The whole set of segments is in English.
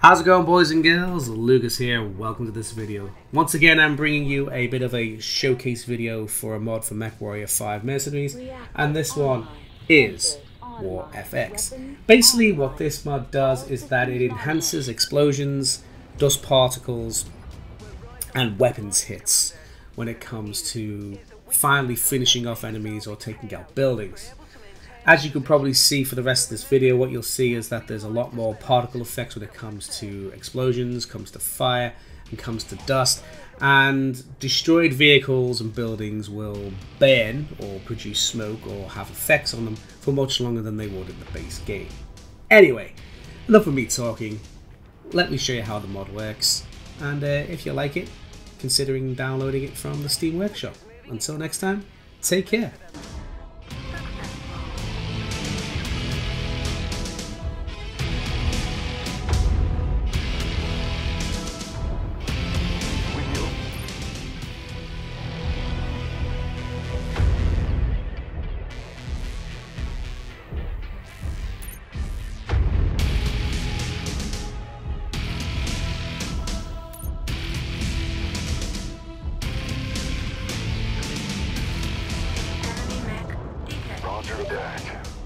How's it going, boys and girls? Lucas here. Welcome to this video. Once again, I'm bringing you a bit of a showcase video for a mod for MechWarrior 5 Mercenaries, and this one is War FX. Basically, what this mod does is that it enhances explosions, dust particles, and weapons hits when it comes to finally finishing off enemies or taking out buildings. As you can probably see for the rest of this video, what you'll see is that there's a lot more particle effects when it comes to explosions, comes to fire, and comes to dust. And destroyed vehicles and buildings will burn or produce smoke or have effects on them for much longer than they would in the base game. Anyway, enough of me talking. Let me show you how the mod works. And if you like it, considering downloading it from the Steam Workshop. Until next time, take care. Roger that.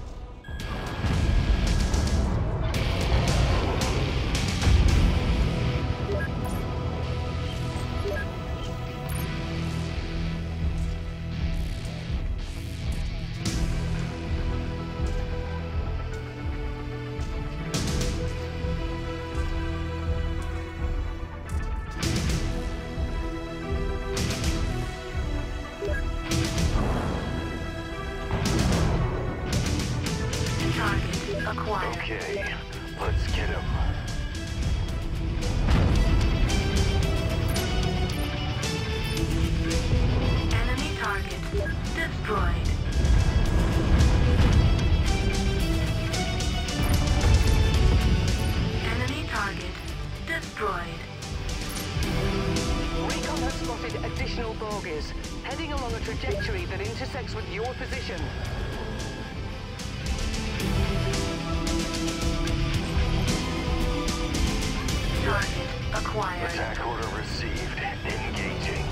Okay, let's get him. Enemy target destroyed. Enemy target destroyed. Recon has spotted additional bogies, heading along a trajectory that intersects with your position. Target acquired. Attack order received. Engaging.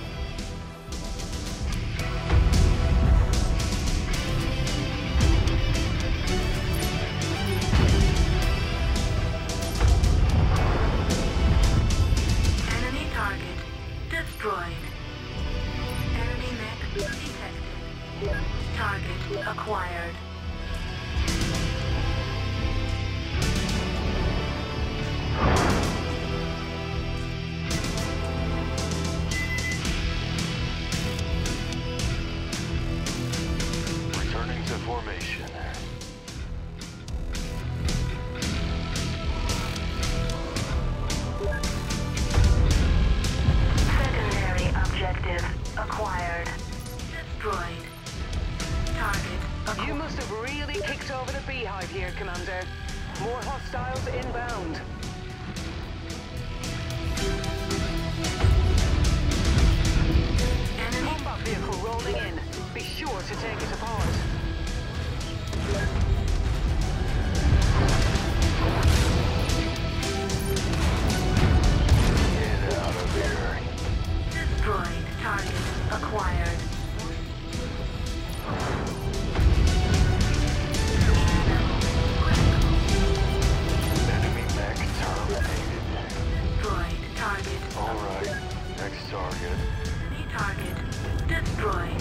Enemy target destroyed. Enemy mech detected. Target acquired. Returning to formation. Secondary objective acquired. Destroyed. Target You acquired. must have really kicked over the beehive here, Commander. More hostiles inbound. Enemy Combat vehicle rolling in. Be sure to take it apart. Get out of here. destroyed. Target acquired. Enemy mech terminated. Destroyed. Target. Alright, next target. Enemy target destroyed.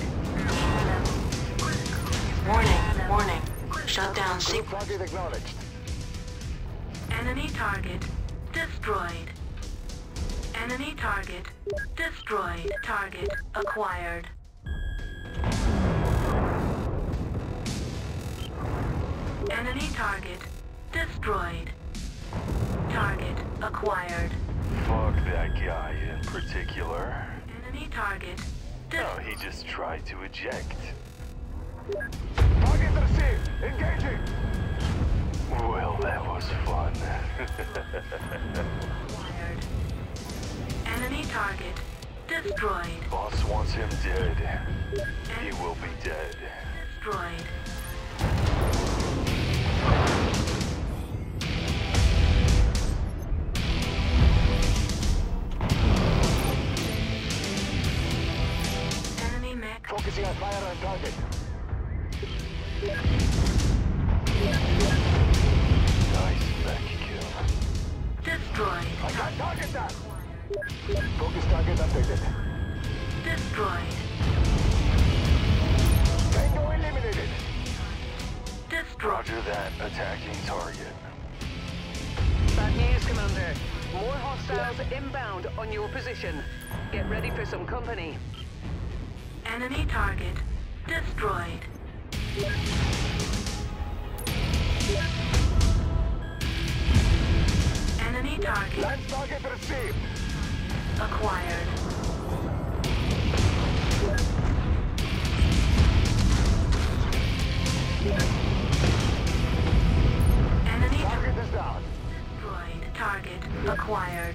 Warning. Shut down Target acknowledged. Enemy target destroyed. Enemy target destroyed. Target acquired. Enemy target destroyed. Target acquired. Fuck that guy in particular. Enemy target No, he just tried to eject. Target received. Engaging. Well, that was fun. acquired. Enemy target destroyed. Boss wants him dead. He will be dead. Destroyed. Focusing on fire on target. Nice mech kill. Destroyed. I got target down. Focus target updated. Destroyed. Tango eliminated. Destroyed. Roger that. Attacking target. Bad news, Commander. More hostiles inbound on your position. Get ready for some company. Enemy target destroyed. Enemy target Lance target received. acquired. Enemy Target is down. destroyed. Target acquired.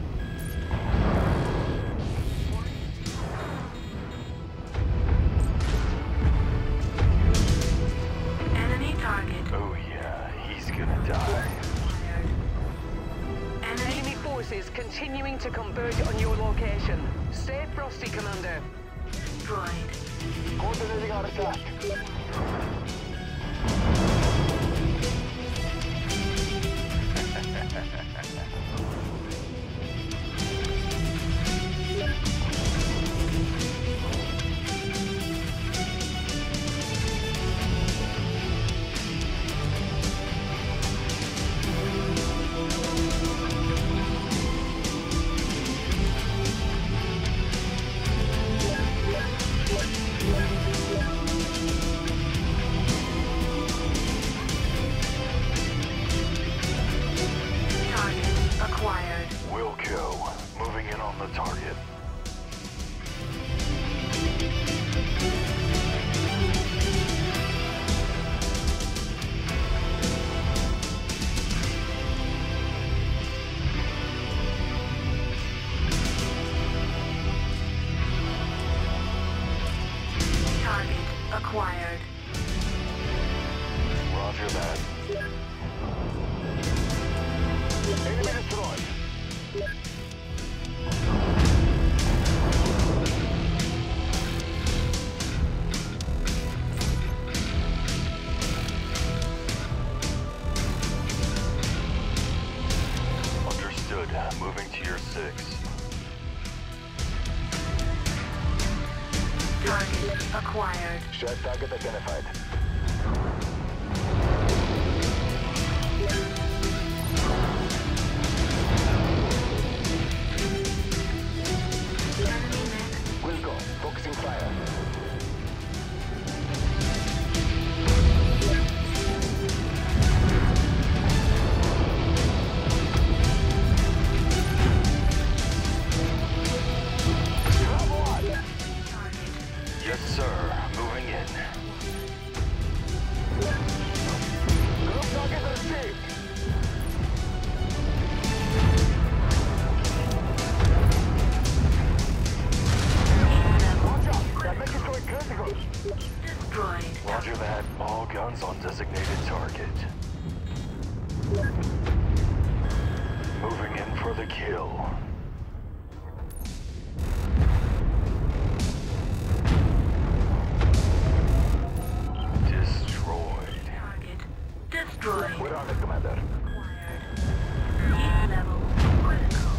Enemy target Oh yeah, he's gonna die. acquired. Enemy Enemy forces continuing to converge on your location. Stay frosty, Commander. destroyed. Coordinating our attack. Target acquired. Wilco, moving in on the target. Target acquired. Roger that. Enemy destroyed. Understood. Moving to your 6. Target acquired. Shared target identified. Enemy mech Wilco, focusing fire. Bravo one. target Yes, sir. Moving in. Group target received. Watch out. That mech is going critical. destroyed. Roger that. All guns on designated target. Moving in for the kill. Destroyed. Target destroyed. We're on it, Commander. Acquired. Heat level critical.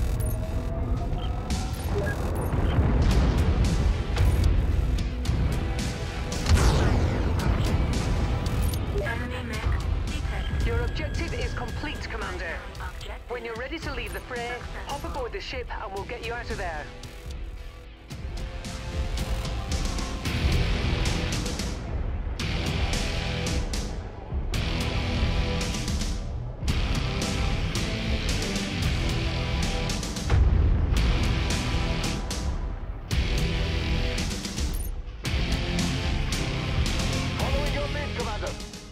Enemy mech detected. Your objective is complete, Commander. Objective When you're ready to leave the fray, hop aboard the ship and we'll get you out of there. Following your lead, Commander.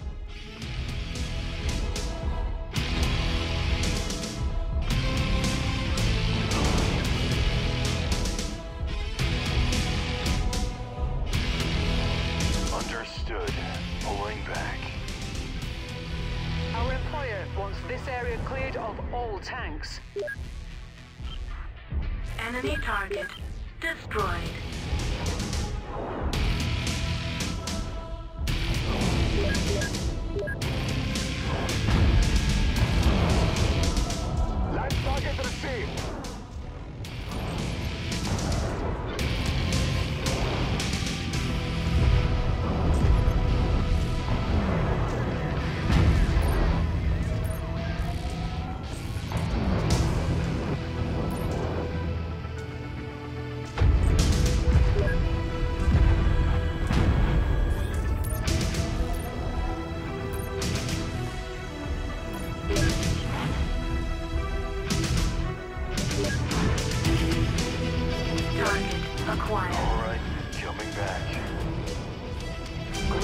Understood. Pulling back. Our employer wants this area cleared of all tanks. enemy target destroyed.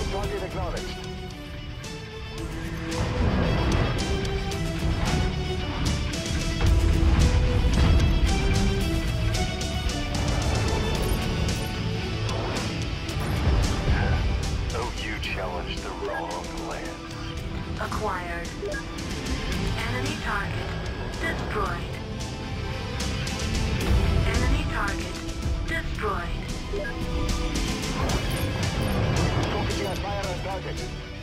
Target acknowledged. Oh, you challenged the wrong Lance. Acquired. Enemy target destroyed. Enemy target destroyed. Focusing on fire on target.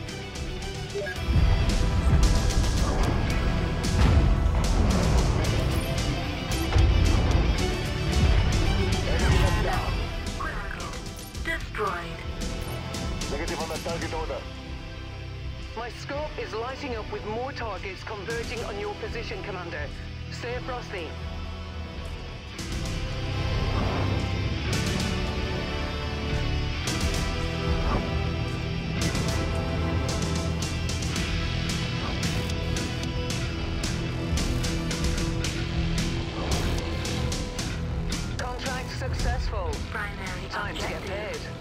Enemy left down. Critical destroyed. Negative on the target order. My scope is lighting up with more targets converging on your position, Commander. Stay frosty. Contract successful. Primary Time to get objective paid.